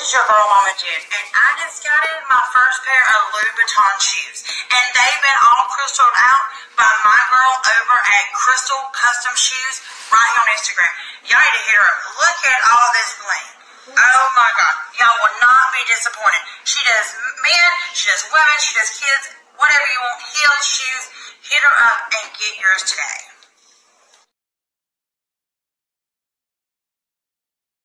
is your girl Mama Jen, and I just got in my first pair of Louboutin shoes, and they've been all crystaled out by my girl over at Crystal Custom Shoes right here on Instagram. Y'all need to hear her. Look at all this bling. Oh my God, y'all will not be disappointed. She does men, she does women, she does kids, whatever you want, heels, shoes. Hit her up and get yours today.